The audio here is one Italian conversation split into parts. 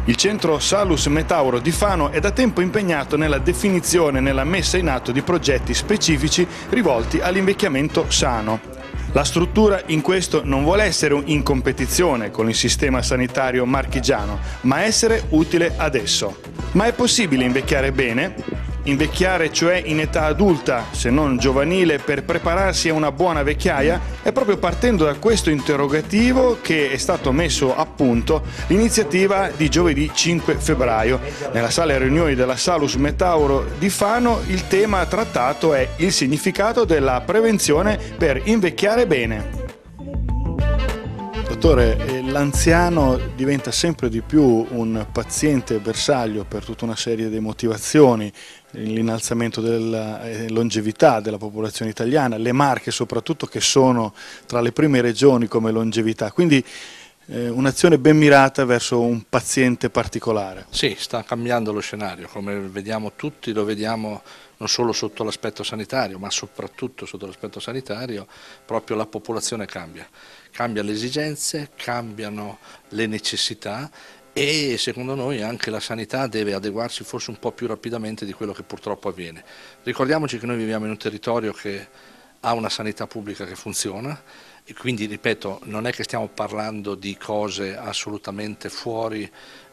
Il centro Salus Metauro di Fano è da tempo impegnato nella definizione e nella messa in atto di progetti specifici rivolti all'invecchiamento sano. La struttura in questo non vuole essere in competizione con il sistema sanitario marchigiano, ma essere utile ad esso. Ma è possibile invecchiare bene? Invecchiare, cioè in età adulta, se non giovanile, per prepararsi a una buona vecchiaia? È proprio partendo da questo interrogativo che è stato messo a punto l'iniziativa di giovedì 5 febbraio. Nella sala riunioni della Salus Metauro di Fano il tema trattato è il significato della prevenzione per invecchiare bene. Dottore, l'anziano diventa sempre di più un paziente bersaglio per tutta una serie di motivazioni, l'innalzamento della longevità della popolazione italiana, le Marche soprattutto che sono tra le prime regioni come longevità, quindi un'azione ben mirata verso un paziente particolare. Sì, sta cambiando lo scenario, come vediamo tutti, lo vediamo non solo sotto l'aspetto sanitario, ma soprattutto sotto l'aspetto sanitario, proprio la popolazione cambia. Cambia le esigenze, cambiano le necessità e secondo noi anche la sanità deve adeguarsi forse un po' più rapidamente di quello che purtroppo avviene. Ricordiamoci che noi viviamo in un territorio che ha una sanità pubblica che funziona e quindi, ripeto, non è che stiamo parlando di cose assolutamente fuori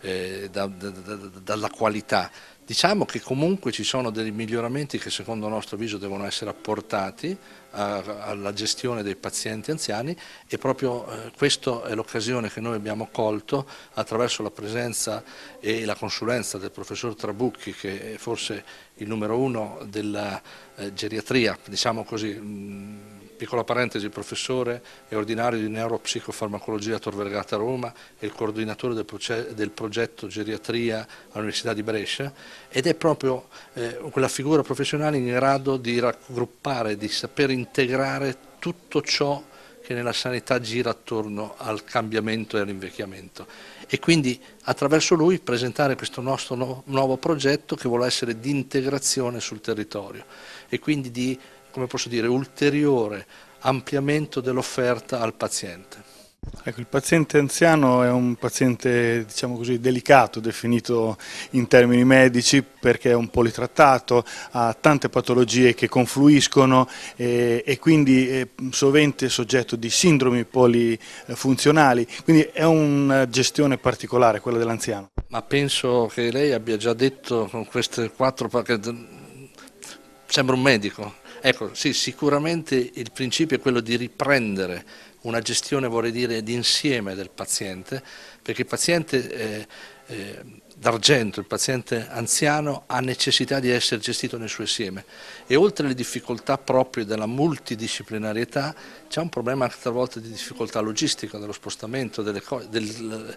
dalla qualità. Diciamo che comunque ci sono dei miglioramenti che secondo il nostro avviso devono essere apportati alla gestione dei pazienti anziani e proprio questa è l'occasione che noi abbiamo colto attraverso la presenza e la consulenza del professor Trabucchi, che è forse il numero uno della geriatria, diciamo così. Piccola parentesi, il professore è ordinario di neuropsicofarmacologia a Tor Vergata Roma, è il coordinatore del progetto geriatria all'Università di Brescia ed è proprio quella figura professionale in grado di raggruppare, di saper integrare tutto ciò che nella sanità gira attorno al cambiamento e all'invecchiamento. E quindi attraverso lui presentare questo nostro nuovo progetto che vuole essere di integrazione sul territorio e quindi di, come posso dire, ulteriore ampliamento dell'offerta al paziente. Ecco, il paziente anziano è un paziente, diciamo così, delicato, definito in termini medici, perché è un politrattato, ha tante patologie che confluiscono e quindi è sovente soggetto di sindromi polifunzionali, quindi è una gestione particolare quella dell'anziano. Ma penso che lei abbia già detto con queste quattro, perché sembra un medico. Ecco, sì, sicuramente il principio è quello di riprendere una gestione, vorrei dire, d'insieme del paziente, perché il paziente d'argento, il paziente anziano, ha necessità di essere gestito nel suo insieme e oltre alle difficoltà proprie della multidisciplinarietà c'è un problema anche talvolta di difficoltà logistica, dello spostamento, del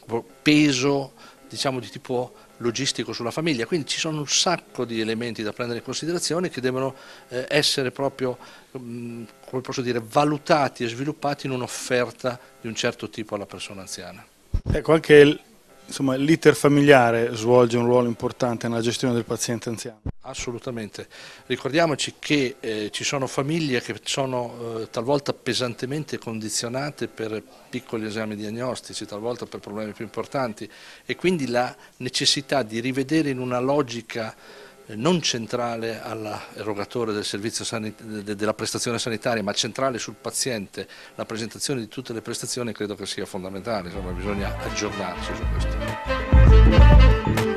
peso, diciamo, di tipo logistico sulla famiglia, quindi ci sono un sacco di elementi da prendere in considerazione che devono essere proprio, come posso dire, valutati e sviluppati in un'offerta di un certo tipo alla persona anziana. Ecco, anche l'iter familiare svolge un ruolo importante nella gestione del paziente anziano. Assolutamente. Ricordiamoci che ci sono famiglie che sono talvolta pesantemente condizionate per piccoli esami diagnostici, talvolta per problemi più importanti e quindi la necessità di rivedere in una logica non centrale all'erogatore del servizio della prestazione sanitaria, ma centrale sul paziente, la presentazione di tutte le prestazioni credo che sia fondamentale, insomma bisogna aggiornarsi su questo.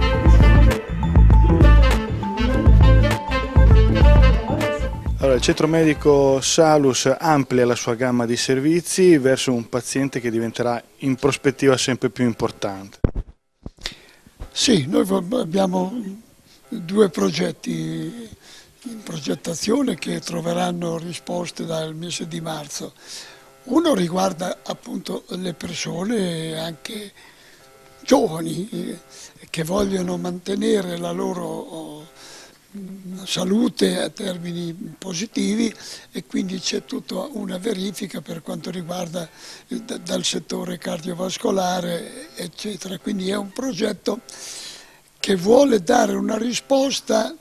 Allora, il centro medico Salus amplia la sua gamma di servizi verso un paziente che diventerà in prospettiva sempre più importante. Sì, noi abbiamo due progetti in progettazione che troveranno risposte dal mese di marzo. Uno riguarda appunto le persone anche giovani che vogliono mantenere la loro salute a termini positivi e quindi c'è tutta una verifica per quanto riguarda dal settore cardiovascolare eccetera, quindi è un progetto che vuole dare una risposta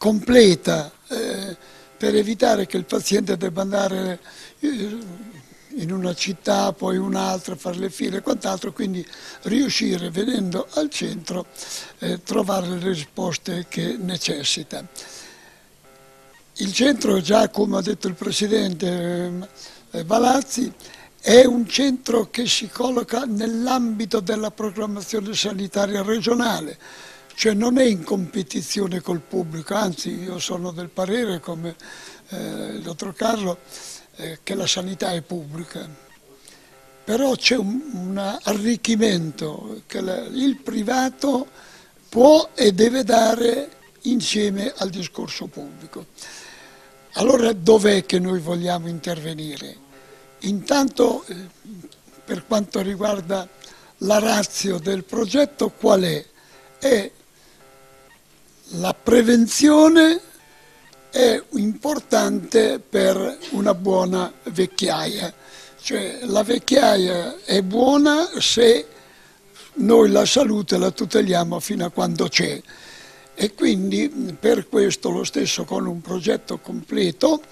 completa per evitare che il paziente debba andare in una città, poi un'altra, fare le file e quant'altro, quindi riuscire, venendo al centro, trovare le risposte che necessita. Il centro, già come ha detto il Presidente Valazzi, è un centro che si colloca nell'ambito della programmazione sanitaria regionale, cioè non è in competizione col pubblico, anzi io sono del parere, come il dottor Carlo, che la sanità è pubblica, però c'è un arricchimento che il privato può e deve dare insieme al discorso pubblico. Allora dov'è che noi vogliamo intervenire? Intanto per quanto riguarda la ratio del progetto, qual è? È la prevenzione è importante per una buona vecchiaia, cioè la vecchiaia è buona se noi la salute la tuteliamo fino a quando c'è, e quindi per questo lo stesso con un progetto completo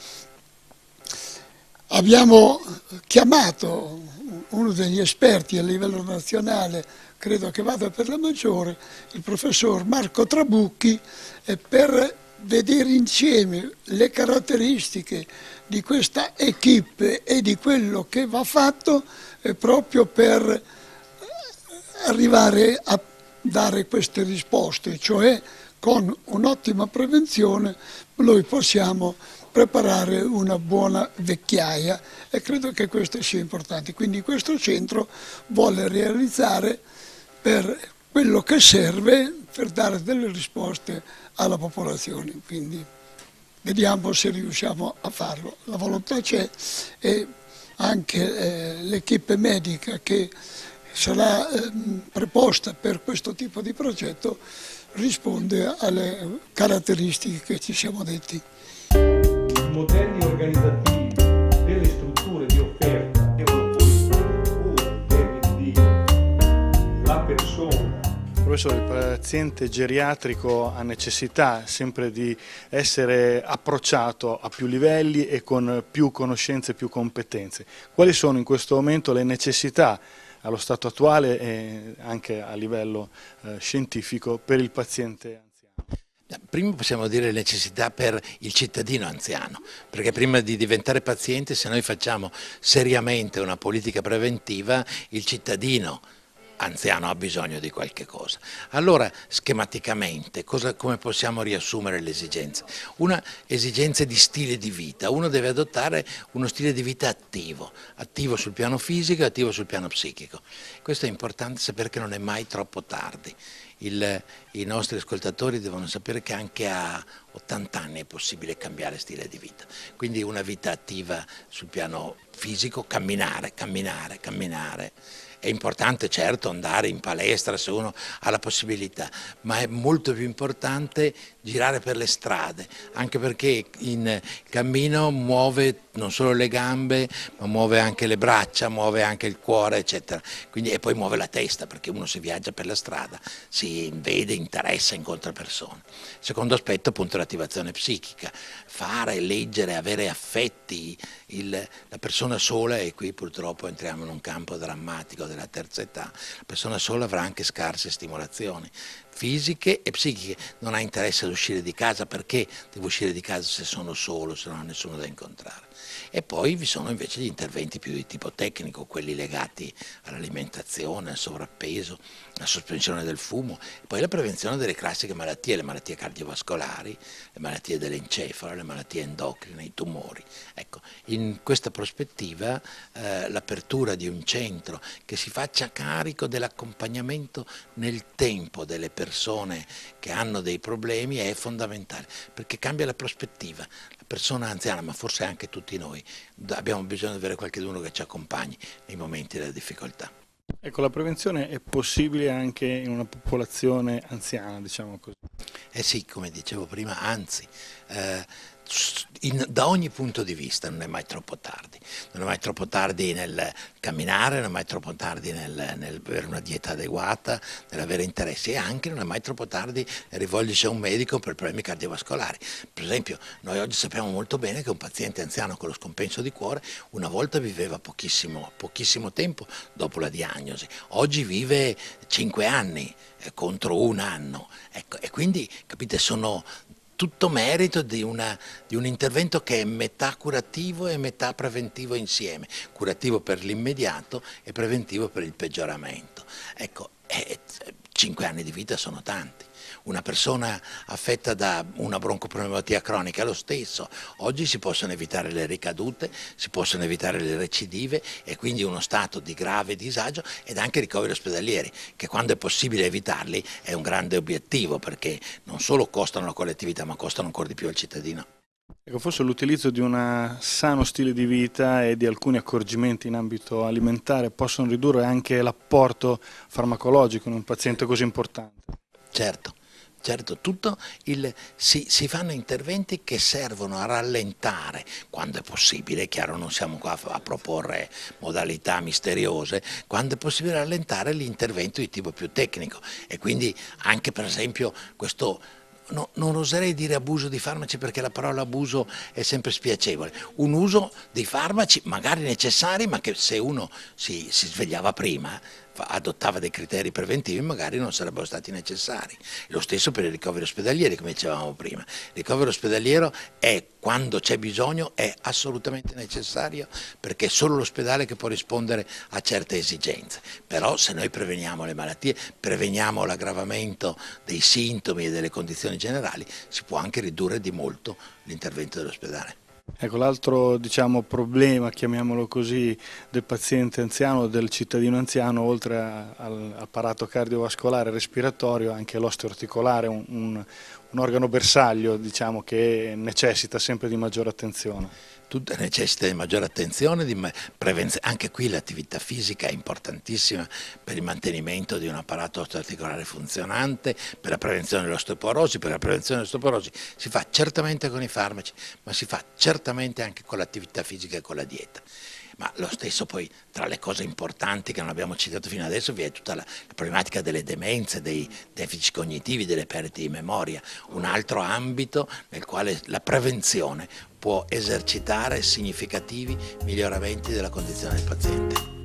abbiamo chiamato uno degli esperti a livello nazionale, credo che vada per la maggiore, il professor Marco Trabucchi, per vedere insieme le caratteristiche di questa equipe e di quello che va fatto proprio per arrivare a dare queste risposte, cioè con un'ottima prevenzione noi possiamo preparare una buona vecchiaia, e credo che questo sia importante. Quindi questo centro vuole realizzare per quello che serve per dare delle risposte alla popolazione, quindi vediamo se riusciamo a farlo. La volontà c'è, e anche l'equipe medica che sarà preposta per questo tipo di progetto risponde alle caratteristiche che ci siamo detti. I modelli organizzativi delle strutture di offerta devono poi la persona. Professore, il paziente geriatrico ha necessità sempre di essere approcciato a più livelli e con più conoscenze e più competenze. Quali sono in questo momento le necessità allo stato attuale e anche a livello scientifico per il paziente anziano? Prima possiamo dire le necessità per il cittadino anziano, perché prima di diventare paziente, se noi facciamo seriamente una politica preventiva, il cittadino anziano ha bisogno di qualche cosa. Allora, schematicamente, come possiamo riassumere le esigenze? Una esigenza di stile di vita. Uno deve adottare uno stile di vita attivo, attivo sul piano fisico e attivo sul piano psichico. Questo è importante sapere che non è mai troppo tardi. I nostri ascoltatori devono sapere che anche a 80 anni è possibile cambiare stile di vita. Quindi una vita attiva sul piano fisico, camminare. È importante certo andare in palestra se uno ha la possibilità, ma è molto più importante girare per le strade, anche perché il cammino muove non solo le gambe, ma muove anche le braccia, muove anche il cuore, eccetera. Quindi, e poi muove la testa, perché uno si viaggia per la strada, si vede, interessa, incontra persone. Secondo aspetto, appunto, l'attivazione psichica. Fare, leggere, avere affetti, la persona sola, e qui purtroppo entriamo in un campo drammatico della terza età, la persona sola avrà anche scarse stimolazioni fisiche e psichiche, non ha interesse ad uscire di casa, perché devo uscire di casa se sono solo, se non ho nessuno da incontrare. E poi vi sono invece gli interventi più di tipo tecnico, quelli legati all'alimentazione, al sovrappeso, alla sospensione del fumo, e poi la prevenzione delle classiche malattie, le malattie cardiovascolari, le malattie dell'encefalo, le malattie endocrine, i tumori. Ecco, in questa prospettiva l'apertura di un centro che si faccia carico dell'accompagnamento nel tempo delle persone che hanno dei problemi è fondamentale, perché cambia la prospettiva. La persona anziana, ma forse anche tutti noi, abbiamo bisogno di avere qualcuno che ci accompagni nei momenti della difficoltà. Ecco, la prevenzione è possibile anche in una popolazione anziana, diciamo così? Eh sì, come dicevo prima, anzi, da ogni punto di vista non è mai troppo tardi. Non è mai troppo tardi nel camminare, non è mai troppo tardi nel avere una dieta adeguata, nell'avere interessi, e anche non è mai troppo tardi nel rivolgersi a un medico per problemi cardiovascolari. Per esempio, noi oggi sappiamo molto bene che un paziente anziano con lo scompenso di cuore una volta viveva pochissimo tempo dopo la diagnosi, oggi vive 5 anni contro 1 anno. Ecco, e quindi, capite, sono tutto merito di un intervento che è metà curativo e metà preventivo insieme, curativo per l'immediato e preventivo per il peggioramento. Ecco, 5 anni di vita sono tanti. Una persona affetta da una broncopneumopatia cronica è lo stesso. Oggi si possono evitare le ricadute, si possono evitare le recidive e quindi uno stato di grave disagio ed anche ricoveri ospedalieri, che quando è possibile evitarli è un grande obiettivo, perché non solo costano alla collettività ma costano ancora di più al cittadino. Ecco, forse l'utilizzo di un sano stile di vita e di alcuni accorgimenti in ambito alimentare possono ridurre anche l'apporto farmacologico in un paziente così importante. Certo, si fanno interventi che servono a rallentare, quando è possibile, è chiaro, non siamo qua a proporre modalità misteriose, quando è possibile rallentare l'intervento di tipo più tecnico, e quindi anche per esempio questo. No, non oserei dire abuso di farmaci, perché la parola abuso è sempre spiacevole. Un uso di farmaci magari necessari, ma che se uno si svegliava prima, adottava dei criteri preventivi, magari non sarebbero stati necessari. Lo stesso per i ricoveri ospedalieri, come dicevamo prima. Il ricovero ospedaliero è, quando c'è bisogno, è assolutamente necessario, perché è solo l'ospedale che può rispondere a certe esigenze. Però se noi preveniamo le malattie, preveniamo l'aggravamento dei sintomi e delle condizioni generali, si può anche ridurre di molto l'intervento dell'ospedale. Ecco, l'altro problema, chiamiamolo così, del paziente anziano, del cittadino anziano, oltre all'apparato cardiovascolare e respiratorio, anche l'osteoarticolare, un organo bersaglio, che necessita sempre di maggiore attenzione. Tutto necessita di maggiore attenzione, anche qui l'attività fisica è importantissima per il mantenimento di un apparato osteoarticolare funzionante, per la prevenzione dell'osteoporosi. Per la prevenzione dell'osteoporosi si fa certamente con i farmaci, ma si fa certamente anche con l'attività fisica e con la dieta. Ma lo stesso poi, tra le cose importanti che non abbiamo citato fino adesso, vi è tutta la problematica delle demenze, dei deficit cognitivi, delle perdite di memoria, un altro ambito nel quale la prevenzione può esercitare significativi miglioramenti della condizione del paziente.